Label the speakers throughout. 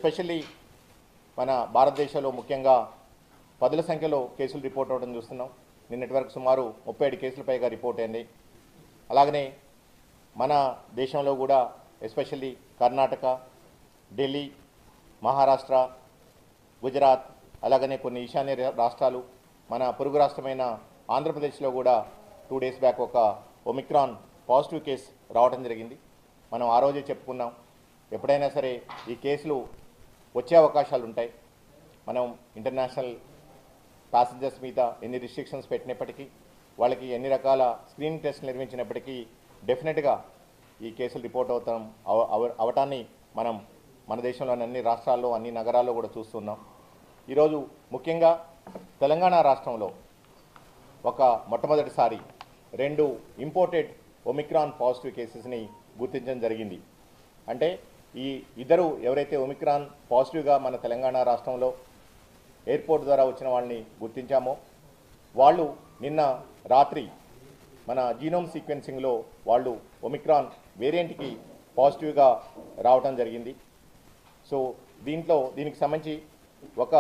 Speaker 1: Especially మన భారతదేశంలో ముఖ్యంగా పదుల సంఖ్యలో కేసులు రిపోర్ట్ అవ్వడం చూస్తున్నాం. నిన్నటి వరకు సుమారు 37 కేసుల పైగా రిపోర్ట్ అయింది. అలాగనే మన దేశంలో కూడా ఎస్పెషల్లీ కర్ణాటక, ఢిల్లీ, మహారాష్ట్ర, గుజరాత్, అలాగనే కొన్ని ఈశాన్య రాష్ట్రాలు, మన పొరుగు రాష్ట్రమైన ఆంధ్రప్రదేశ్లో కూడా 2 డేస్ బ్యాక్ ఒక ఒమిక్రాన్ పాజిటివ్ కేసు రావడం జరిగింది. మనం ఆ రోజే చెప్పుకున్నాం, ఎప్పుడైనా సరే ఈ కేసులు వచ్చే అవకాశాలు ఉంటాయి. మనం ఇంటర్నేషనల్ ప్యాసింజర్స్ మీద ఎన్ని రిస్ట్రిక్షన్స్ పెట్టినప్పటికీ, వాళ్ళకి ఎన్ని రకాల స్క్రీనింగ్ టెస్ట్ నిర్వహించినప్పటికీ డెఫినెట్గా ఈ కేసులు రిపోర్ట్ అవటాన్ని మనం మన దేశంలోని అన్ని రాష్ట్రాల్లో, అన్ని నగరాల్లో కూడా చూస్తున్నాం. ఈరోజు ముఖ్యంగా తెలంగాణ రాష్ట్రంలో ఒక మొట్టమొదటిసారి 2 ఇంపోర్టెడ్ ఒమిక్రాన్ పాజిటివ్ కేసెస్ని గుర్తించడం జరిగింది. అంటే ఈ ఇద్దరు ఎవరైతే ఒమిక్రాన్ పాజిటివ్గా మన తెలంగాణ రాష్ట్రంలో ఎయిర్పోర్ట్ ద్వారా వచ్చిన వాళ్ళని గుర్తించామో, వాళ్ళు నిన్న రాత్రి మన జీనోమ్ సీక్వెన్సింగ్లో వాళ్ళు ఒమిక్రాన్ వేరియంట్కి పాజిటివ్గా రావడం జరిగింది. సో దీనికి సంబంధించి ఒక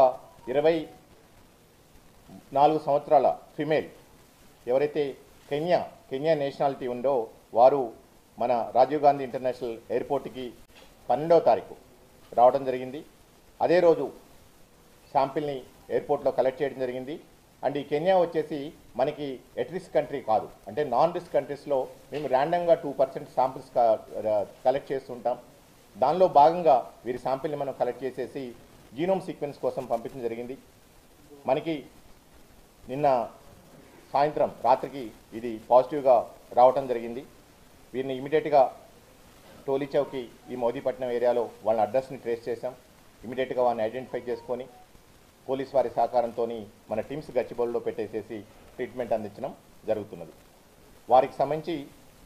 Speaker 1: 24 సంవత్సరాల ఫిమేల్ ఎవరైతే కెన్యా నేషనాలిటీ ఉందో వారు మన రాజీవ్ గాంధీ ఇంటర్నేషనల్ ఎయిర్పోర్ట్కి 12వ తారీఖు రావడం జరిగింది. అదే రోజు శాంపిల్ని ఎయిర్పోర్ట్లో కలెక్ట్ చేయడం జరిగింది. అండ్ ఈ కెన్యా వచ్చేసి మనకి ఎట్ రిస్క్ కంట్రీ కాదు, అంటే నాన్ రిస్క్ కంట్రీస్లో మేము ర్యాండమ్గా 2% శాంపిల్స్ కలెక్ట్ చేస్తుంటాం. దానిలో భాగంగా వీరి శాంపిల్ని మనం కలెక్ట్ చేసేసి జీనోమ్ సీక్వెన్స్ కోసం పంపించడం జరిగింది. మనకి నిన్న సాయంత్రం రాత్రికి ఇది పాజిటివ్గా రావటం జరిగింది. వీరిని ఇమీడియట్గా టోలీ చౌకి ఈ మోదీపట్నం ఏరియాలో వాళ్ళ అడ్రస్ని ట్రేస్ చేశాం. ఇమీడియట్గా వాళ్ళని ఐడెంటిఫై చేసుకొని పోలీస్ వారి సహకారంతో మన టీమ్స్ గచ్చిబౌలిలో పెట్టేసేసి ట్రీట్మెంట్ అందించడం జరుగుతున్నది. వారికి సంబంధించి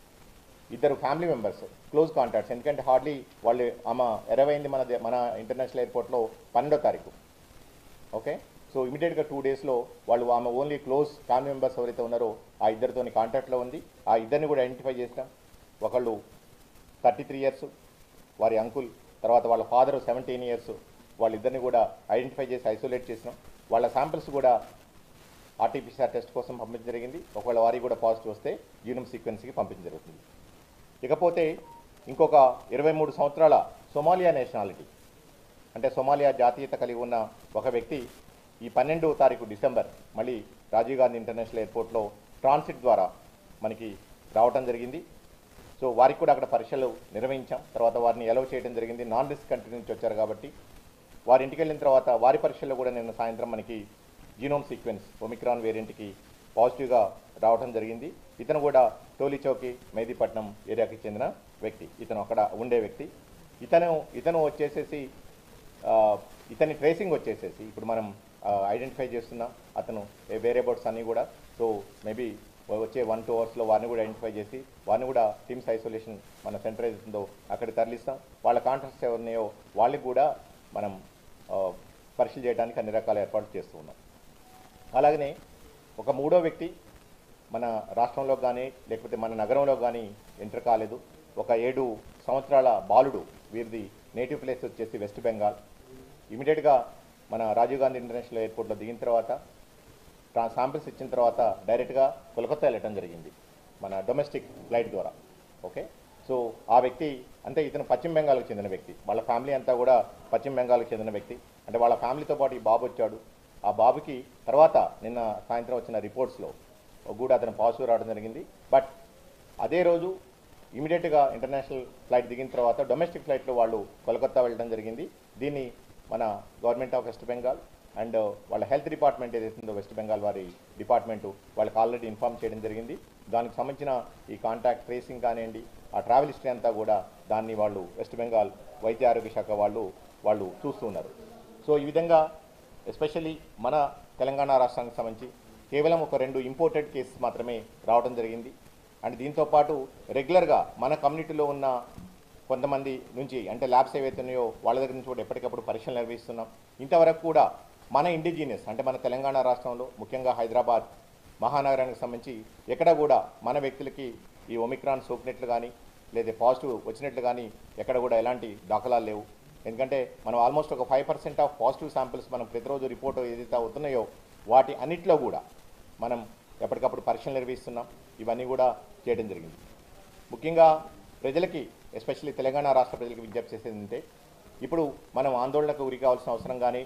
Speaker 1: 2 ఫ్యామిలీ మెంబర్స్ క్లోజ్ కాంటాక్ట్స్, ఎందుకంటే హార్డ్లీ వాళ్ళు ఆమె ఎరవైంది మన ఇంటర్నేషనల్ ఎయిర్పోర్ట్లో 12వ తారీఖు. ఓకే, సో ఇమీడియట్గా 2 డేస్లో వాళ్ళు ఆమె ఓన్లీ క్లోజ్ ఫ్యామిలీ మెంబర్స్ ఎవరైతే ఉన్నారో ఆ ఇద్దరితోని కాంటాక్ట్లో ఉంది. ఆ ఇద్దరిని కూడా ఐడెంటిఫై చేస్తాం. ఒకళ్ళు 33 ఇయర్స్ వారి అంకుల్, తర్వాత వాళ్ళ ఫాదర్ 17 ఇయర్స్, వాళ్ళిద్దరిని కూడా ఐడెంటిఫై చేసి ఐసోలేట్ చేసినాం. వాళ్ళ శాంపిల్స్ కూడా ఆర్టీపీసీఆర్ టెస్ట్ కోసం పంపించడం జరిగింది. ఒకవేళ వారికి కూడా పాజిటివ్ వస్తే జీనోమ్ సీక్వెన్స్కి పంపించడం జరుగుతుంది. ఇకపోతే ఇంకొక 23 సంవత్సరాల సోమాలియా నేషనాలిటీ, అంటే సోమాలియా జాతీయత కలిగి ఉన్న ఒక వ్యక్తి ఈ 12వ తారీఖు డిసెంబర్ మళ్ళీ రాజీవ్ గాంధీ ఇంటర్నేషనల్ ఎయిర్పోర్ట్లో ట్రాన్సిట్ ద్వారా మనకి రావటం జరిగింది. సో వారికి కూడా అక్కడ పరీక్షలు నిర్వహించాం. తర్వాత వారిని అలౌ చేయడం జరిగింది. నాన్ రిస్క్ కంట్రీ నుంచి వచ్చారు కాబట్టి వారి ఇంటికి వెళ్ళిన తర్వాత వారి పరీక్షల్లో కూడా నిన్న సాయంత్రం మనకి జీనోమ్ సీక్వెన్స్ ఒమిక్రాన్ వేరియంట్కి పాజిటివ్గా రావడం జరిగింది. ఇతను కూడా టోలీ చౌకి మెహదీపట్నం ఏరియాకి చెందిన వ్యక్తి. ఇతను అక్కడ ఉండే వ్యక్తి. ఇతను వచ్చేసేసి ఇతని ట్రేసింగ్ వచ్చేసేసి ఇప్పుడు మనం ఐడెంటిఫై చేస్తున్నాం. అతను వేరే బోర్డ్స్ అన్నీ కూడా. సో మేబీ వచ్చే 1-2 అవర్స్లో వారిని కూడా ఐడెంటిఫై చేసి వారిని కూడా టీమ్స్ ఐసోలేషన్ మన సెంట్రైజేషన్లో అక్కడ తరలిస్తాం. వాళ్ళ కాంటాక్ట్స్ ఎవరున్నాయో వాళ్ళకి కూడా మనం పరీక్షలు చేయడానికి అన్ని రకాల ఏర్పాట్లు చేస్తూ ఉన్నాం. అలాగనే ఒక 3వ వ్యక్తి మన రాష్ట్రంలో కానీ లేకపోతే మన నగరంలో కానీ ఎంటర్ కాలేదు. ఒక 7 సంవత్సరాల బాలుడు, వీరిది నేటివ్ ప్లేస్ వచ్చేసి వెస్ట్ బెంగాల్. ఇమీడియట్గా మన రాజీవ్ గాంధీ ఇంటర్నేషనల్ ఎయిర్పోర్ట్లో దిగిన తర్వాత శాంపిల్స్ ఇచ్చిన తర్వాత డైరెక్ట్గా కోల్కతా వెళ్ళటం జరిగింది మన డొమెస్టిక్ ఫ్లైట్ ద్వారా. ఓకే, సో ఆ వ్యక్తి అంటే ఇతను పశ్చిమ బెంగాల్కి చెందిన వ్యక్తి. వాళ్ళ ఫ్యామిలీ అంతా కూడా పశ్చిమ బెంగాల్కి చెందిన వ్యక్తి. అంటే వాళ్ళ ఫ్యామిలీతో పాటు ఈ బాబు వచ్చాడు. ఆ బాబుకి తర్వాత నిన్న సాయంత్రం వచ్చిన రిపోర్ట్స్లో కూడా అతను పాజిటివ్ రావడం జరిగింది. బట్ అదే రోజు ఇమీడియట్గా ఇంటర్నేషనల్ ఫ్లైట్ దిగిన తర్వాత డొమెస్టిక్ ఫ్లైట్లో వాళ్ళు కోల్కతా వెళ్ళడం జరిగింది. దీన్ని మన government of West Bengal and వాళ్ళ హెల్త్ డిపార్ట్మెంట్ ఏదైతుందో వెస్ట్ బెంగాల్ వారి డిపార్ట్మెంటు వాళ్ళకి ఆల్రెడీ ఇన్ఫార్మ్ చేయడం జరిగింది. దానికి సంబంధించిన ఈ కాంటాక్ట్ ట్రేసింగ్ కానివ్వండి, ఆ ట్రావెల్ హిస్టరీ అంతా కూడా దాన్ని వాళ్ళు వెస్ట్ బెంగాల్ వైద్య ఆరోగ్య శాఖ వాళ్ళు చూస్తున్నారు. సో ఈ విధంగా ఎస్పెషల్లీ మన తెలంగాణ రాష్ట్రానికి సంబంధించి కేవలం ఒక 2 ఇంపోర్టెడ్ కేసెస్ మాత్రమే రావడం జరిగింది. అండ్ దీంతోపాటు రెగ్యులర్గా మన కమ్యూనిటీలో ఉన్న కొంతమంది నుంచి అంటే ల్యాబ్స్ ఏవైతే ఉన్నాయో వాళ్ళ దగ్గర నుంచి కూడా ఎప్పటికప్పుడు పరీక్షలు నిర్వహిస్తున్నాం. ఇంతవరకు కూడా మన ఇండిజినియస్ అంటే మన తెలంగాణ రాష్ట్రంలో ముఖ్యంగా హైదరాబాద్ మహానగరానికి సంబంధించి ఎక్కడ కూడా మన వ్యక్తులకి ఈ ఒమిక్రాన్ సోకినట్లు కానీ లేదా పాజిటివ్ వచ్చినట్లు కానీ ఎక్కడ కూడా ఎలాంటి దాఖలాలు లేవు. ఎందుకంటే మనం ఆల్మోస్ట్ ఒక 5% ఆఫ్ పాజిటివ్ శాంపిల్స్ మనం ప్రతిరోజు రిపోర్ట్ ఏదైతే అవుతున్నాయో వాటి అన్నిట్లో కూడా మనం ఎప్పటికప్పుడు పరీక్షలు నిర్వహిస్తున్నాం. ఇవన్నీ కూడా చేయడం జరిగింది. ముఖ్యంగా ప్రజలకి, ఎస్పెషల్లీ తెలంగాణ రాష్ట్ర ప్రజలకి విజ్ఞప్తి చేసేది ఏంటంటే, ఇప్పుడు మనం ఆందోళనకు గురి కావాల్సిన అవసరం కానీ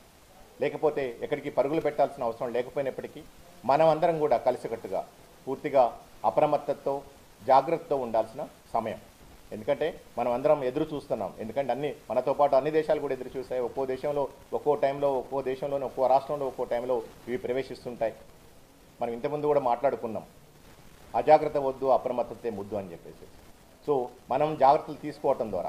Speaker 1: లేకపోతే ఎక్కడికి పరుగులు పెట్టాల్సిన అవసరం లేకపోయినప్పటికీ మనం అందరం కూడా కలిసికట్టుగా పూర్తిగా అప్రమత్తతో జాగ్రత్తతో ఉండాల్సిన సమయం. ఎందుకంటే మనం అందరం ఎదురు చూస్తున్నాం. ఎందుకంటే మనతో పాటు అన్ని దేశాలు కూడా ఎదురు చూస్తాయి. ఒక్కో దేశంలో ఒక్కో టైంలో, ఒక్కో దేశంలోనే ఒక్కో రాష్ట్రంలో ఒక్కో టైంలో ఇవి ప్రవేశిస్తుంటాయి. మనం ఇంతకుముందు కూడా మాట్లాడుకున్నాం, అజాగ్రత్త వద్దు, అప్రమత్తతే ముద్దు అని చెప్పేసి. సో మనం జాగ్రత్తలు తీసుకోవటం ద్వారా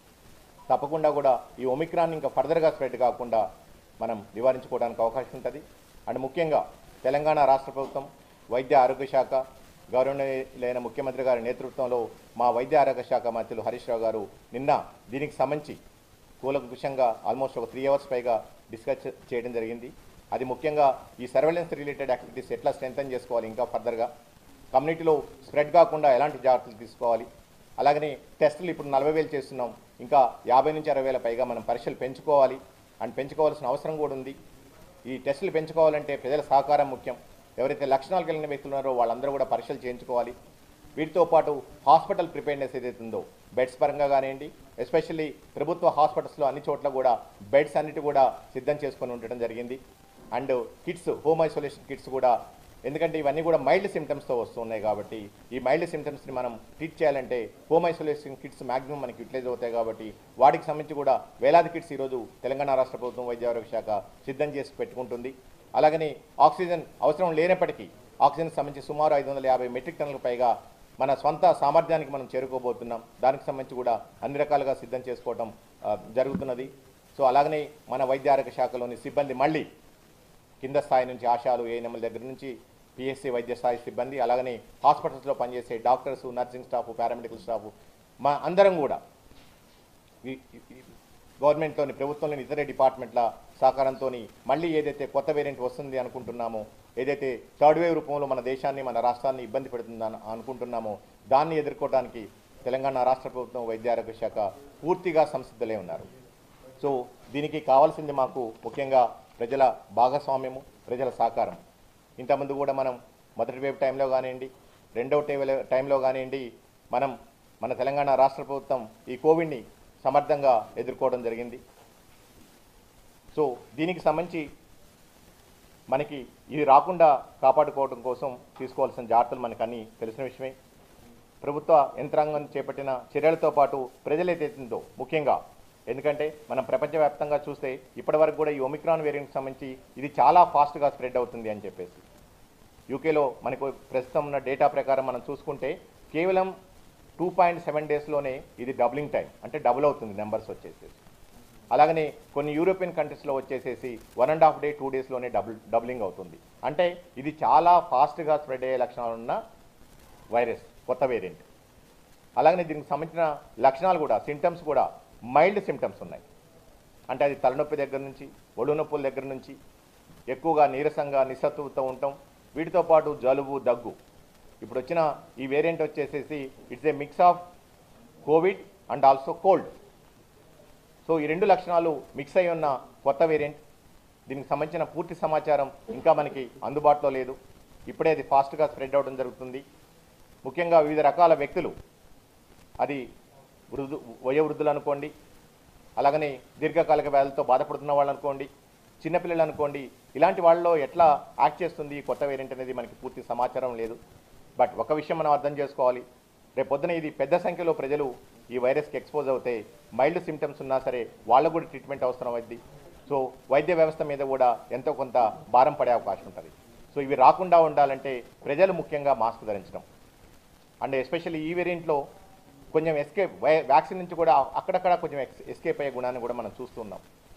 Speaker 1: తప్పకుండా కూడా ఈ ఒమిక్రాన్ ఇంకా ఫర్దర్గా స్ప్రెడ్ కాకుండా మనం నివారించుకోవడానికి అవకాశం ఉంటుంది. అండ్ ముఖ్యంగా తెలంగాణ రాష్ట్ర ప్రభుత్వం, వైద్య ఆరోగ్య శాఖ, గౌరవనీయులైన ముఖ్యమంత్రి గారి నేతృత్వంలో మా వైద్య ఆరోగ్య శాఖ మంత్రులు హరీష్ రావు గారు నిన్న దీనికి సంబంధించి కూలంకుషంగా ఆల్మోస్ట్ ఒక 3 hours పైగా డిస్కస్ చేయడం జరిగింది. అది ముఖ్యంగా ఈ సర్వేలెన్స్ రిలేటెడ్ యాక్టివిటీస్ ఎట్లా స్ట్రెంథన్ చేసుకోవాలి, ఇంకా ఫర్దర్గా కమ్యూనిటీలో స్ప్రెడ్ కాకుండా ఎలాంటి జాగ్రత్తలు తీసుకోవాలి. అలాగనే టెస్టులు ఇప్పుడు 40,000 చేస్తున్నాం, ఇంకా 50 నుంచి 60,000 పైగా మనం పరీక్షలు పెంచుకోవాలి. అండ్ పెంచుకోవాల్సిన అవసరం కూడా ఉంది. ఈ టెస్టులు పెంచుకోవాలంటే ప్రజల సహకారం ముఖ్యం. ఎవరైతే లక్షణాలు కలిగిన వ్యక్తులు ఉన్నారో వాళ్ళందరూ కూడా పరీక్షలు చేయించుకోవాలి. వీటితో పాటు హాస్పిటల్ ప్రిపేర్నెస్ ఏదైతే ఉందో బెడ్స్ పరంగా కానివ్వండి, ఎస్పెషల్లీ ప్రభుత్వ హాస్పిటల్స్లో అన్ని చోట్ల కూడా బెడ్స్ అన్నిటి కూడా సిద్ధం చేసుకొని ఉండటం జరిగింది. And kits, home isolation kits కూడా, ఎందుకంటే ఇవన్నీ కూడా మైల్డ్ సిమ్టమ్స్తో వస్తున్నాయి కాబట్టి ఈ మైల్డ్ సిమ్టమ్స్ని మనం ట్రీట్ చేయాలంటే హోమ్ ఐసోలేషన్ కిట్స్ మ్యాక్సిమం మనకి యూటిలైజ్ అవుతాయి. కాబట్టి వాటికి సంబంధించి కూడా వేలాది కిట్స్ ఈరోజు తెలంగాణ రాష్ట్ర ప్రభుత్వం వైద్య ఆరోగ్య శాఖ సిద్ధం చేసి పెట్టుకుంటుంది. అలాగని ఆక్సిజన్ అవసరం లేనప్పటికీ ఆక్సిజన్కి సంబంధించి సుమారు 550 మెట్రిక్ టన్నులకు పైగా మన స్వంత సామర్థ్యానికి మనం చేరుకోబోతున్నాం. దానికి సంబంధించి కూడా అన్ని రకాలుగా సిద్ధం చేసుకోవడం జరుగుతున్నది. సో అలాగనే మన వైద్య ఆరోగ్య శాఖలోని సిబ్బంది మళ్ళీ కింద స్థాయి నుంచి ఆశాలు, ఏఎన్ఎంల దగ్గర నుంచి పిఎస్సి వైద్య స్థాయి సిబ్బంది, అలాగనే హాస్పిటల్స్లో పనిచేసే doctors, nursing staff, paramedical staff, మా అందరం కూడా గవర్నమెంట్లోని, ప్రభుత్వంలోని ఇతర డిపార్ట్మెంట్ల సహకారంతో మళ్ళీ ఏదైతే కొత్త వేరియంట్ వస్తుంది అనుకుంటున్నామో, ఏదైతే థర్డ్ వేవ్ రూపంలో మన దేశాన్ని, మన రాష్ట్రాన్ని ఇబ్బంది పెడుతుందని అనుకుంటున్నామో దాన్ని ఎదుర్కోవడానికి తెలంగాణ రాష్ట్ర ప్రభుత్వం వైద్య ఆరోగ్య శాఖ పూర్తిగా సంసిద్ధులై ఉన్నారు. సో దీనికి కావాల్సింది మాకు ముఖ్యంగా ప్రజల భాగస్వామ్యము, ప్రజల సహకారం. ఇంతకుముందు కూడా మనం మొదటి వేవ్ టైంలో కానివ్వండి, రెండవ టైంలో కానివ్వండి, మన తెలంగాణ రాష్ట్ర ప్రభుత్వం ఈ కోవిడ్ని సమర్థంగా ఎదుర్కోవడం జరిగింది. సో దీనికి సంబంధించి మనకి ఇది రాకుండా కాపాడుకోవడం కోసం తీసుకోవాల్సిన జాగ్రత్తలు మనకు అన్నీ తెలిసిన విషయమే. ప్రభుత్వ యంత్రాంగం చేపట్టిన చర్యలతో పాటు ప్రజలైతేందో ముఖ్యంగా, ఎందుకంటే మనం ప్రపంచవ్యాప్తంగా చూస్తే ఇప్పటివరకు కూడా ఈ ఒమిక్రాన్ వేరియంట్కి సంబంధించి ఇది చాలా ఫాస్ట్గా స్ప్రెడ్ అవుతుంది అని చెప్పేసి యూకేలో మనకు ప్రస్తుతం ఉన్న డేటా ప్రకారం మనం చూసుకుంటే కేవలం 2.7 డేస్లోనే ఇది డబ్లింగ్ టైం, అంటే డబుల్ అవుతుంది నెంబర్స్ వచ్చేసేసి. అలాగనే కొన్ని యూరోపియన్ కంట్రీస్లో వచ్చేసేసి 1.5 డే 2 డేస్లోనే డబ్లింగ్ అవుతుంది. అంటే ఇది చాలా ఫాస్ట్గా స్ప్రెడ్ అయ్యే లక్షణాలు ఉన్న వైరస్, కొత్త వేరియంట్. అలాగనే దీనికి సంబంధించిన లక్షణాలు కూడా, సిమ్టమ్స్ కూడా మైల్డ్ సిమ్టమ్స్ ఉన్నాయి. అంటే అది తలనొప్పి దగ్గర నుంచి, ఒళ్ళు నొప్పుల దగ్గర నుంచి, ఎక్కువగా నీరసంగా నిస్సత్తుతో ఉండటం, వీటితో పాటు జలుబు, దగ్గు. ఇప్పుడు వచ్చిన ఈ వేరియంట్ వచ్చేసేసి it's a mix of Covid and also cold. So ఈ రెండు లక్షణాలు మిక్స్ అయి ఉన్న కొత్త వేరియంట్. దీనికి సంబంధించిన పూర్తి సమాచారం ఇంకా మనకి అందుబాటులో లేదు. ఇప్పుడే అది ఫాస్ట్గా స్ప్రెడ్ అవ్వడం జరుగుతుంది. ముఖ్యంగా వివిధ రకాల వ్యక్తులు, అది వయోవృద్ధులు అనుకోండి, అలాగనే దీర్ఘకాలిక వ్యాధులతో బాధపడుతున్న వాళ్ళు అనుకోండి, చిన్నపిల్లలు అనుకోండి, ఇలాంటి వాళ్ళలో ఎట్లా యాక్ట్ చేస్తుంది ఈ కొత్త వేరియంట్ అనేది మనకి పూర్తి సమాచారం లేదు. బట్ ఒక విషయం మనం అర్థం చేసుకోవాలి, రేపు పొద్దున ఇది పెద్ద సంఖ్యలో ప్రజలు ఈ వైరస్కి ఎక్స్పోజ్ అవుతే మైల్డ్ సిమ్టమ్స్ ఉన్నా సరే వాళ్ళకు కూడా ట్రీట్మెంట్ అవసరం అవుతుంది. సో వైద్య వ్యవస్థ మీద కూడా ఎంతో కొంత భారం పడే అవకాశం ఉంటుంది. సో ఇవి రాకుండా ఉండాలంటే ప్రజలు ముఖ్యంగా మాస్క్ ధరించడం, అండ్ ఎస్పెషల్లీ ఈ వేరియంట్లో కొంచెం వ్యాక్సిన్ నుంచి కూడా అక్కడక్కడ కొంచెం ఎస్కేప్ అయ్యే గుణాన్ని కూడా మనం చూస్తున్నాం.